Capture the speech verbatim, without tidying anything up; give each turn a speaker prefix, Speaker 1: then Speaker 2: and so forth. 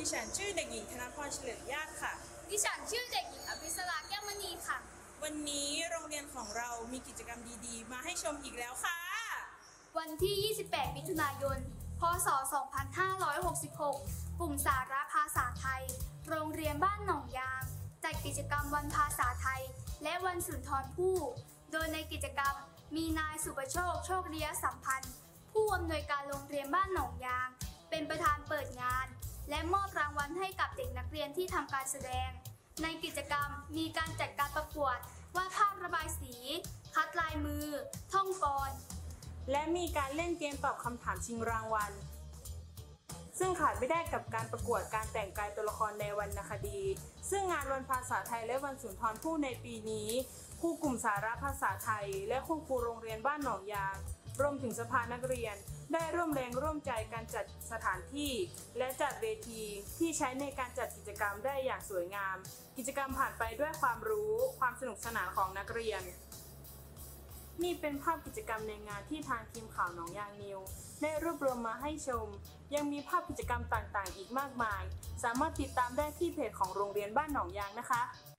Speaker 1: ดิฉันชื่อเด็กหญิงธนพรเฉลิมญาติค่ะ
Speaker 2: ดิฉันชื่อเด็กหญิงอภิสราแก้วมณีค่ะ
Speaker 1: วันนี้โรงเรียนของเรามีกิจกรรมดีๆมาให้ชมอีกแล้วค่ะ
Speaker 2: วันที่ ยี่สิบแปด มิถุนายน พ.ศ. สองพันห้าร้อยหกสิบหก กลุ่มสาระภาษาไทยโรงเรียนบ้านหนองยางจัดกิจกรรมวันภาษาไทยและวันสุนทรภู่โดยในกิจกรรมมีนายสุประโชคโชคริยสัมพันธ์ผู้อำนวยการโรงเรียนบ้านหนองยางเป็นประธานเปิดงานและมอบรางวัลให้กับเด็กนักเรียนที่ทำการแสดงในกิจกรรมมีการจัดการประกวดวาดภาพระบายสีคัดลายมือท่องกล
Speaker 1: และมีการเล่นเกมตอบคำถามชิงรางวัลซึ่งขาดไม่ได้กับการประกวดการแต่งกายตัวละครในวรรณคดีซึ่งงานวันภาษาไทยและวันสุนทรภู่ในปีนี้ครูกลุ่มสาระภาษาไทยและครูครูโรงเรียนบ้านหนองยางรวมถึงสภานักเรียนได้ร่วมแรงร่วมใจการจัดสถานที่และจัดเวทีที่ใช้ในการจัดกิจกรรมได้อย่างสวยงามกิจกรรมผ่านไปด้วยความรู้ความสนุกสนานของนักเรียนนี่เป็นภาพกิจกรรมในงานที่ทางทีมข่าวหนองยางนิวได้รวบรวมมาให้ชมยังมีภาพกิจกรรมต่างๆอีกมากมายสามารถติดตามได้ที่เพจของโรงเรียนบ้านหนองยางนะคะ